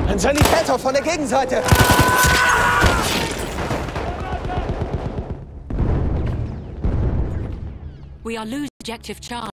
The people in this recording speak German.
Ein Sanitäter von der Gegenseite! We are losing objective Charlie.